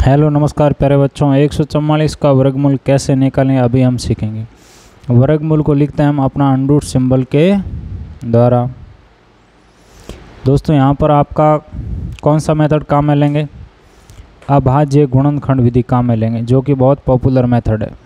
Hello नमस्कार प्यारे बच्चों, 144 का वर्गमूल कैसे निकालें अभी हम सीखेंगे। वर्गमूल को लिखते हैं हम अपना अंडरूट सिंबल के द्वारा। दोस्तों यहाँ पर आपका कौन सा मेथड काम में लेंगे? अभाज्य गुणनखंड विधि काम में लेंगे, जो कि बहुत पॉपुलर मेथड है।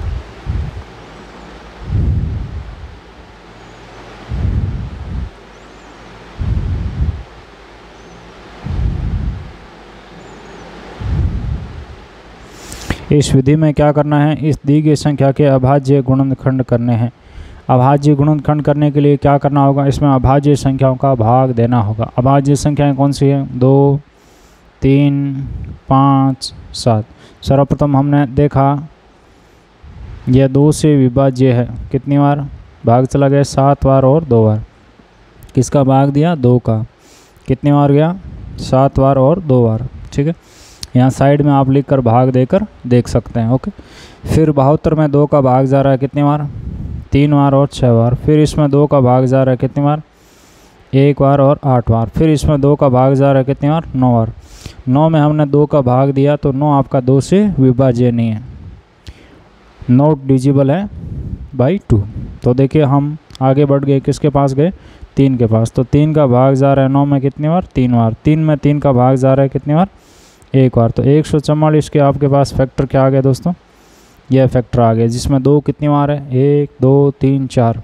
इस विधि में क्या करना है? इस दी गई संख्या के अभाज्य गुणनखंड करने हैं। अभाज्य गुणनखंड करने के लिए क्या करना होगा? इसमें अभाज्य संख्याओं का भाग देना होगा। अभाज्य संख्याएं कौन सी हैं? 2, 3, 5, 7। सर्वप्रथम हमने देखा यह 2 से विभाज्य है। कितनी बार भाग चला गया? 7 बार और 2 बार। किसका भाग दिया? 2 का। कितनी बार गया? 7 बार और 2 बार। ठीक है, यहाँ साइड में आप लिख कर भाग देकर देख सकते हैं। ओके, फिर 72 में 2 का भाग जा रहा है कितनी बार? 3 बार और 6 बार। फिर इसमें 2 का भाग जा रहा है कितनी बार? 1 बार और 8 बार। फिर इसमें 2 का भाग जा रहा है कितनी बार? 9 बार। 9 में हमने 2 का भाग दिया तो 9 आपका 2 से विभाज्य नहीं है, नॉट डिविजिबल है बाई 2। तो देखिए हम आगे बढ़ गए, किसके पास गए? 3 के पास। तो 3 का भाग जा रहा है 9 में कितनी बार? 3 बार। 3 में 3 का भाग जा रहा है कितनी बार? 1 बार। तो 144 के आपके पास फैक्टर क्या आ गया दोस्तों? यह फैक्टर आ गया, जिसमें 2 कितनी बार है? 1, 2, 3, 4।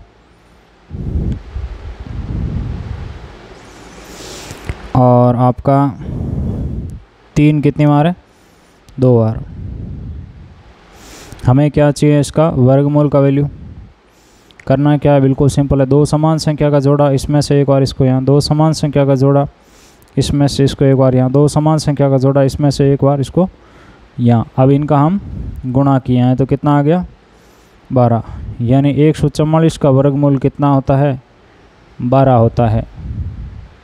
और आपका 3 कितनी बार है? 2 बार। हमें क्या चाहिए? इसका वर्गमूल का वैल्यू। करना क्या है? बिल्कुल सिंपल है। 2 समान संख्या का जोड़ा, इसमें से एक बार इसको यहाँ। 2 समान संख्या का जोड़ा, इसमें से इसको एक बार यहाँ। 2 समान संख्या का जोड़ा, इसमें से एक बार इसको यहाँ। अब इनका हम गुणा किए हैं तो कितना आ गया? 12। यानी 144 का वर्गमूल कितना होता है? 12 होता है।